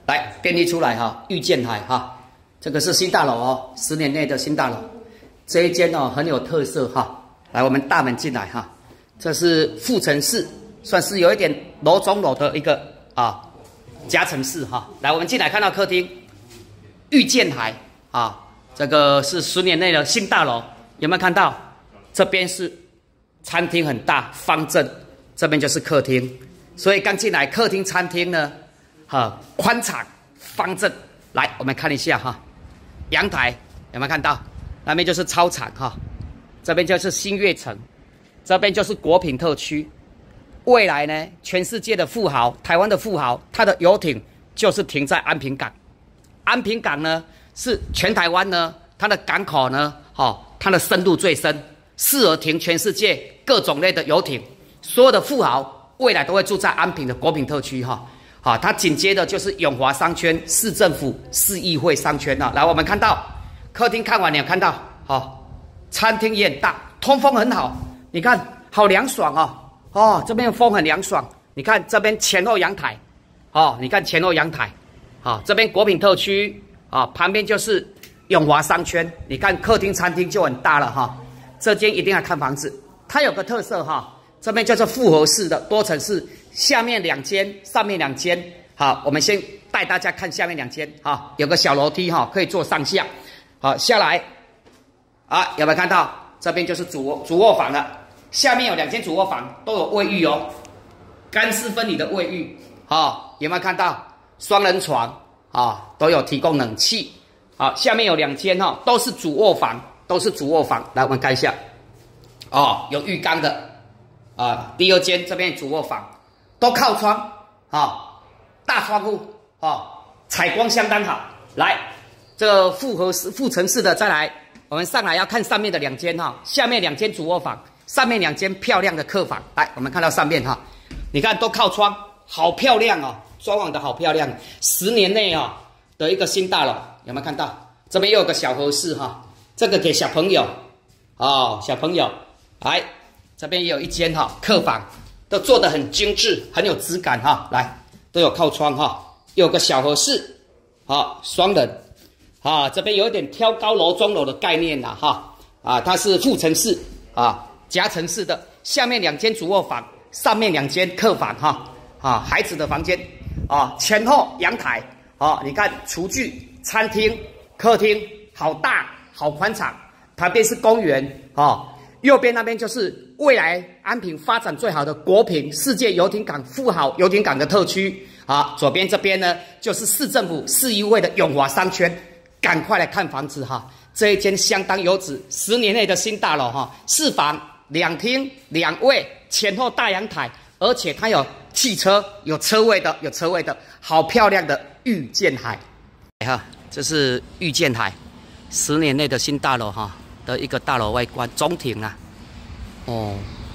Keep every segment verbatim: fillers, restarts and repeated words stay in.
来便利出来哈，裕建海哈，这个是新大楼哦，十年内的新大楼。这一间哦很有特色哈，来我们大门进来哈，这是副城市，算是有一点楼中楼的一个啊夹层式哈。来我们进来看到客厅，裕建海啊，这个是十年内的新大楼，有没有看到？这边是餐厅很大方正，这边就是客厅，所以刚进来客厅餐厅呢。 哈，宽敞方正，来，我们看一下哈，阳台有没有看到？那边就是操场哈，这边就是新月城，这边就是国品特区。未来呢，全世界的富豪，台湾的富豪，他的游艇就是停在安平港。安平港呢，是全台湾呢，它的港口呢，哦，它的深度最深，适合停全世界各种类的游艇。所有的富豪未来都会住在安平的国品特区哈。 好，它紧接着就是永华商圈、市政府、市议会商圈啊。来，我们看到客厅看完，你有看到？好，餐厅也很大，通风很好。你看，好凉爽哦。哦，这边风很凉爽。你看这边前后阳台，哦，你看前后阳台。好、哦，这边国品特区啊、哦，旁边就是永华商圈。你看客厅、餐厅就很大了哈、哦。这间一定要看房子，它有个特色哈、哦，这边就是复合式的多层式。 下面两间，上面两间。好，我们先带大家看下面两间。哈，有个小楼梯哈，可以做上下。好，下来，啊，有没有看到？这边就是主卧主卧房了。下面有两间主卧房，都有卫浴哦，干湿分离的卫浴。好，有没有看到？双人床啊，都有提供冷气。好，下面有两间哈，都是主卧房，都是主卧房。来，我们看一下。哦，有浴缸的。啊，第二间这边主卧房。 都靠窗啊、哦，大窗户啊、哦，采光相当好。来，这个复合式、复层式的，再来，我们上来要看上面的两间哈，下面两间主卧房，上面两间漂亮的客房。来，我们看到上面哈，你看都靠窗，好漂亮哦，装潢的好漂亮。十年内啊、哦、的一个新大楼，有没有看到？这边又有个小和室哈，这个给小朋友哦，小朋友来，这边也有一间哈、哦、客房。 都做得很精致，很有质感哈。来，都有靠窗哈，又有个小和室，好，双人，啊，这边有一点挑高楼中楼的概念呐哈，啊，它是副层式啊，夹层式的，下面两间主卧房，上面两间客房哈，啊，孩子的房间，啊，前后阳台，啊，你看厨具、餐厅、客厅，好大，好宽敞，旁边是公园啊。 右边那边就是未来安平发展最好的国品世界游艇港富豪游艇港的特区啊，左边这边呢就是市政府市议会的永华商圈，赶快来看房子哈！这一间相当优质，十年内的新大楼哈，四房两厅两卫，前后大阳台，而且它有汽车有车位的，有车位的，好漂亮的裕建海，哈，这是裕建海，十年内的新大楼哈。 的一个大楼外观中庭啊，哦，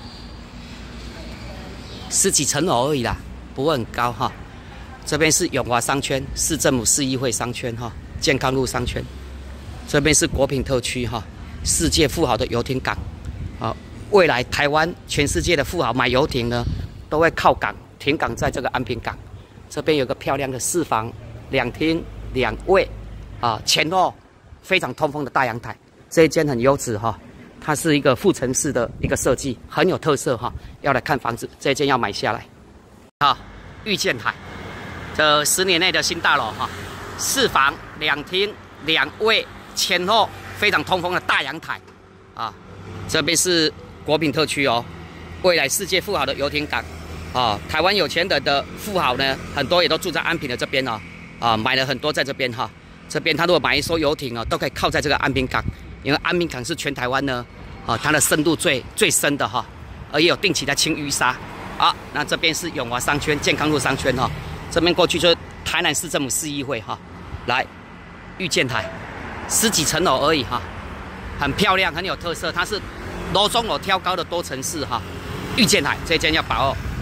十几层楼而已啦，不会很高哈。这边是永华商圈、市政府市议会商圈哈，健康路商圈。这边是国品特区哈，世界富豪的游艇港。啊，未来台湾全世界的富豪买游艇呢，都会靠港停港在这个安平港。这边有个漂亮的四房两厅两卫，啊，前后非常通风的大阳台。 这一间很优质哈，它是一个副城市的一个设计，很有特色哈。要来看房子，这一间要买下来。啊，裕建海，这十年内的新大楼哈，四房两厅两卫，前后非常通风的大阳台。啊，这边是国品特区哦，未来世界富豪的游艇港。啊，台湾有钱人的富豪呢，很多也都住在安平的这边哦。啊，买了很多在这边哈。这边他如果买一艘游艇哦，都可以靠在这个安平港。 因为安平港是全台湾呢，啊，它的深度最最深的哈，而也有定期的清淤沙。好，那这边是永华商圈、健康路商圈哈，这边过去就是台南市政府市议会哈。来，裕建海，十几层楼而已哈，很漂亮，很有特色，它是楼中楼挑高的多层式哈。裕建海这间要把握。